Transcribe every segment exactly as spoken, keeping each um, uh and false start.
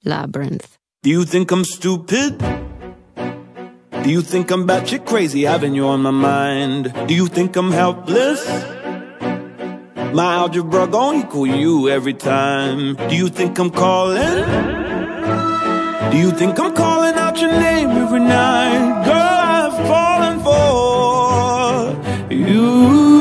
labyrinth. Do you think I'm stupid? Do you think I'm batshit crazy, having you on my mind? Do you think I'm helpless? My algebra gon' equal you every time. Do you think I'm calling? Do you think I'm calling out your name every night? Girl, I've fallen for you.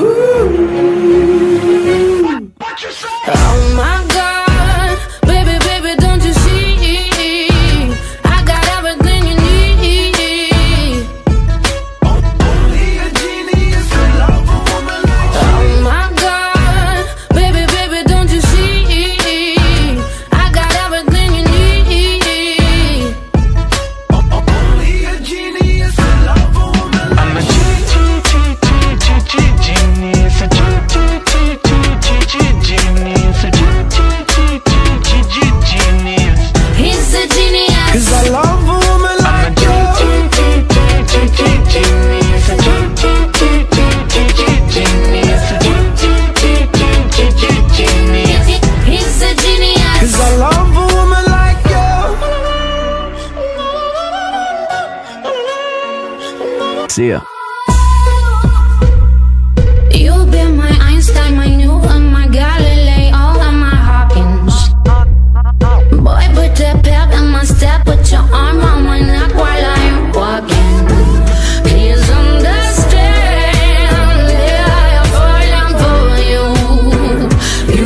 What you say? Oh my God, baby, baby, don't you see? I got everything you need. Only a genius could love a woman like you. Oh my God, baby, baby, don't you see? I got everything you need. Only a genius could love a woman like you. I'm a G G G G G G genius, a G G G G G G genius, a G G G G G G genius. He's a genius. Cause I love a woman like you. I'm a G G G G G genius, a G G G G G G genius, a G G G G G genius. He's a genius. Cause I love a woman like you. See ya. You've been my Einstein, my Newton, my Galileo, and my Hawkins. Boy, put that pep in my step, put your arm on my neck while I'm walking. Please understand, yeah, I'm falling for you. You.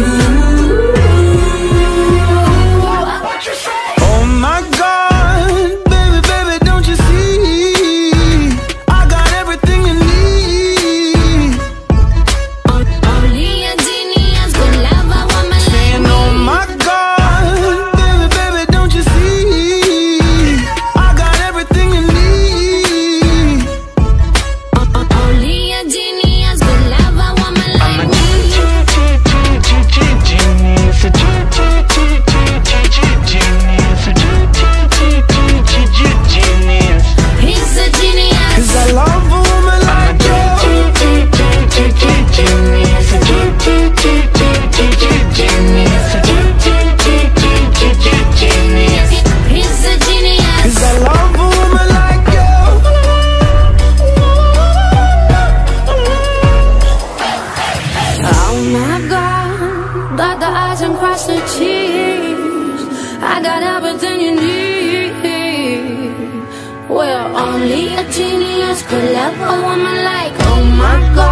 What you say? Oh my God, baby, baby, don't you see? I got everything you need. Only a genius could love a woman like Saying, me. oh my God, baby, baby, don't you see? I got everything you need. Only a genius could love a woman I'm a like G me. G G G G G genius, a G G G G G G genius, a G G G G G genius. He's a genius. Cause I love a woman like you. G G G G G genius, a G G G G G G genius, a G G G G G genius. He's a genius. Cause I love a woman like you. Oh my God, dot the I's and cross the T's. I got everything you need. Well, only a genius could love a woman like, oh my God.